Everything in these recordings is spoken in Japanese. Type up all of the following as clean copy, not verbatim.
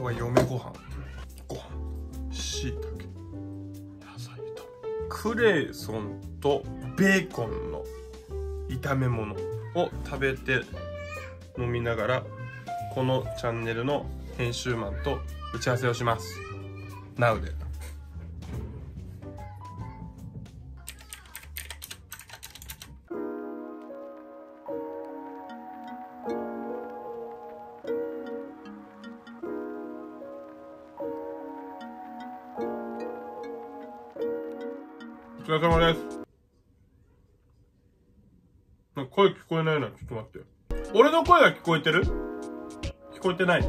は嫁ご飯、しいたけ、野菜炒め、クレーソンとベーコンの炒め物を食べて飲みながら、このチャンネルの編集マンと打ち合わせをします。Now で。お疲れ様です。声聞こえないな。ちょっと待って。俺の声が聞こえてる？聞こえてない？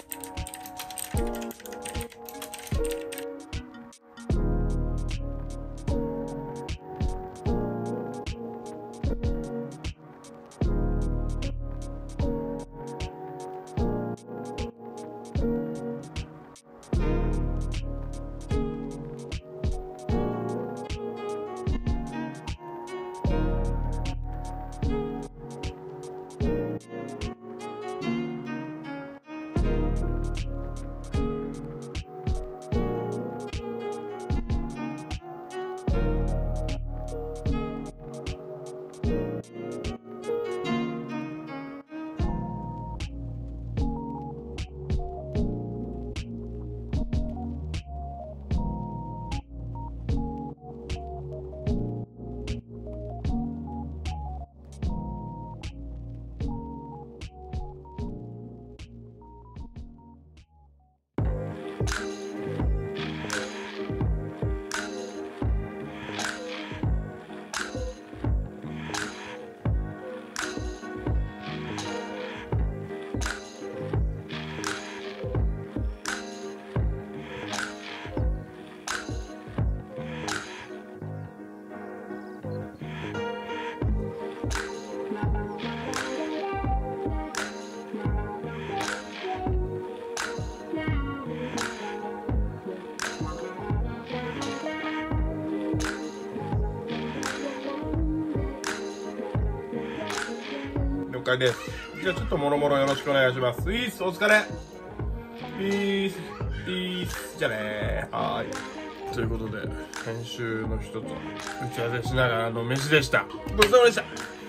了解です。じゃあちょっともろもろよろしくお願いします。いいっす、お疲れ。いいっす、いいっす。じゃあねー。はーい。ということで、編集の人と打ち合わせしながらの飯でした。ごちそうさまでした。